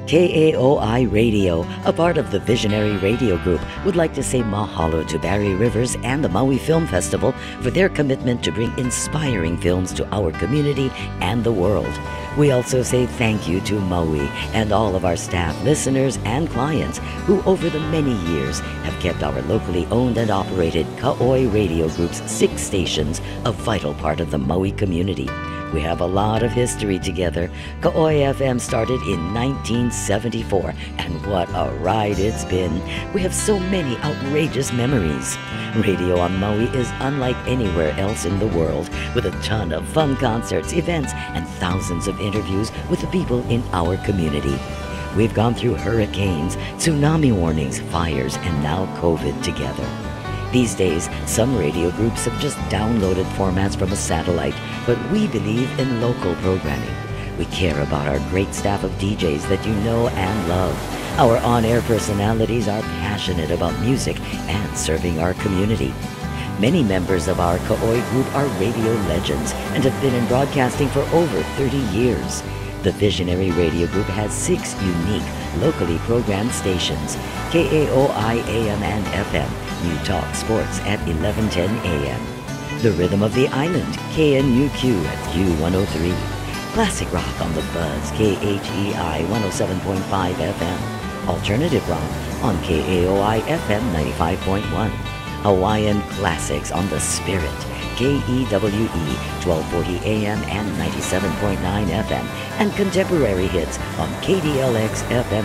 KAOI Radio, a part of the Visionary Radio Group, would like to say mahalo to Barry Rivers and the Maui Film Festival for their commitment to bring inspiring films to our community and the world. We also say thank you to Maui and all of our staff, listeners, and clients who over the many years have kept our locally owned and operated Kaoi Radio Group's 6 stations a vital part of the Maui community. We have a lot of history together. Kaoi FM started in 1974, and what a ride it's been. We have so many outrageous memories. Radio on Maui is unlike anywhere else in the world, with a ton of fun concerts, events, and thousands of interviews with the people in our community. We've gone through hurricanes, tsunami warnings, fires, and now COVID together. These days, some radio groups have just downloaded formats from a satellite, but we believe in local programming. We care about our great staff of DJs that you know and love. Our on-air personalities are passionate about music and serving our community. Many members of our Kaoi group are radio legends and have been in broadcasting for over 30 years. The Visionary Radio Group has 6 unique, locally programmed stations: KAOI AM and FM, New Talk Sports at 1110 AM. The Rhythm of the Island, KNUQ at U103. Classic Rock on the Buzz, KHEI 107.5 FM. Alternative Rock on KAOI FM 95.1. Hawaiian Classics on the Spirit, KEWE 1240 AM and 97.9 FM, and Contemporary Hits on KDLX FM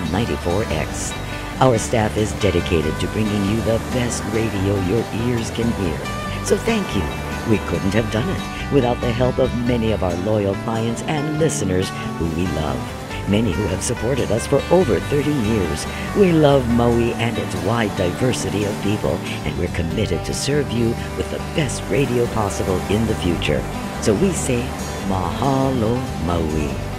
94X. Our staff is dedicated to bringing you the best radio your ears can hear. So thank you. We couldn't have done it without the help of many of our loyal clients and listeners who we love. Many who have supported us for over 30 years. We love Maui and its wide diversity of people, and we're committed to serve you with the best radio possible in the future. So we say, mahalo Maui.